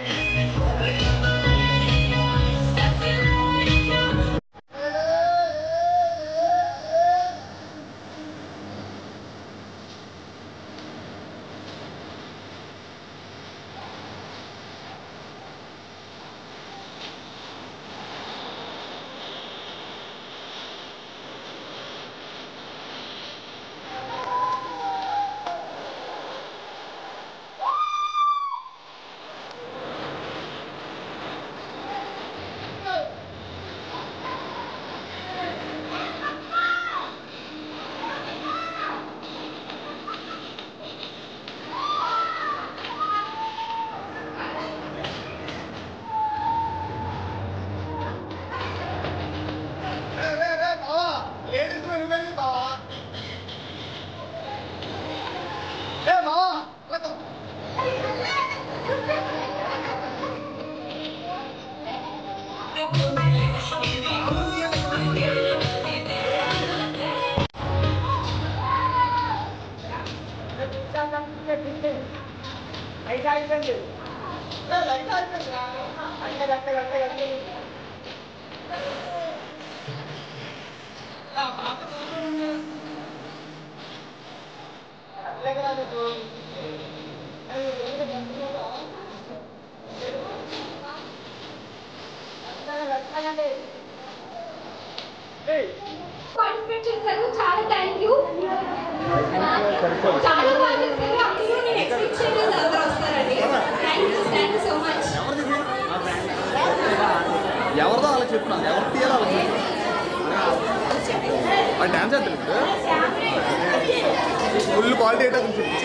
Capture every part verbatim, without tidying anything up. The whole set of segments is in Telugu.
చాలా థ్యాంక్ యూ. చాలా బాగా చేశారు. అందులో నేను ఎక్స్పెక్ట్ చేయలేదు అందరూ వస్తారండి. Thank you thank you so much. ఎవరిదో అలా చెప్తున్నా, ఎవరు తీయాలో అలా చెప్పు. డాన్స్ చేస్తారు ఫుల్ క్వాలిటీ అయితే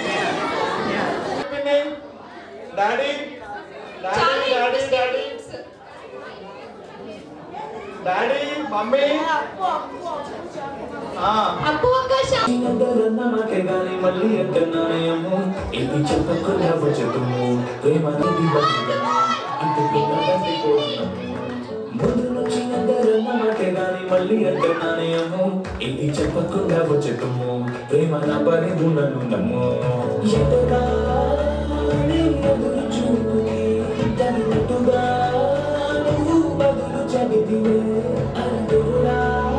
daddy daddy daddy daddy mummy అప్పు ఆకాశం మళ్ళీ ఎక్కన్నాయము ఇది చెప్పకుండా వచ్చుము ప్రేమ ముందు నుంచి అందరన్న మాటే గాని మళ్ళీ ఎక్కన్నాయము ఇది చెప్పకుండా వచ్చుము ప్రేమ నా పరిధులను నమ్ము ఎదుగా ఎదురు చూపుకి తనుగా నువ్వు బదులు చెబితివే అందులా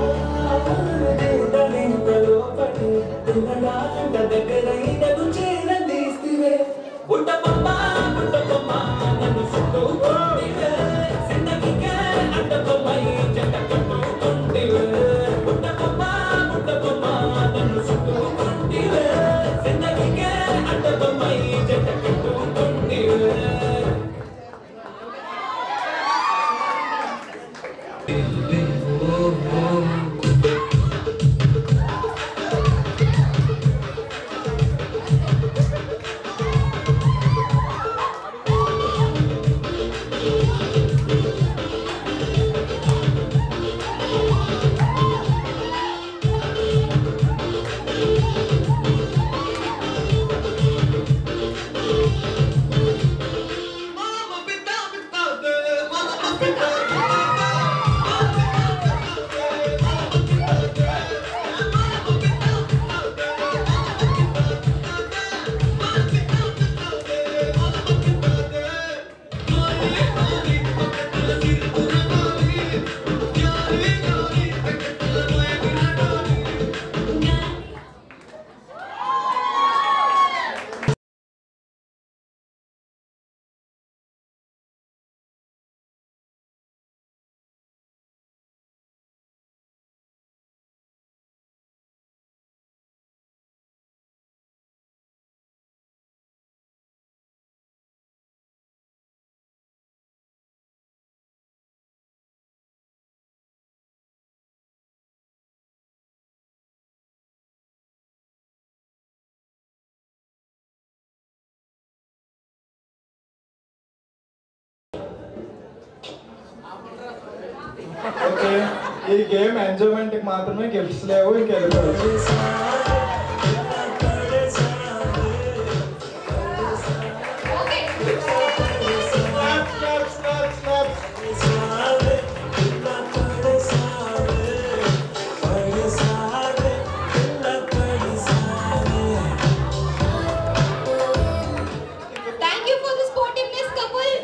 దగ్గరైనను చేరదీస్తే బుట్టబొమ్మ బుట్టబొమ్మ నన్ను చుట్టుకుంటివే సిన్నకిగా అడ్డబొమ్మై జంట కట్టుకుంటివే బుట్టబొమ్మ బుట్టబొమ్మ నన్ను చుట్టుకుంటివే సిన్నకిగా అడ్డబొమ్మై జంట కట్టుకుంటివే ఓకే ఈ గేమ్ ఎంజాయ్మెంట్ కి మాత్రమే గిఫ్ట్స్ లేవు ఇంకెళ్ళిపోవచ్చు.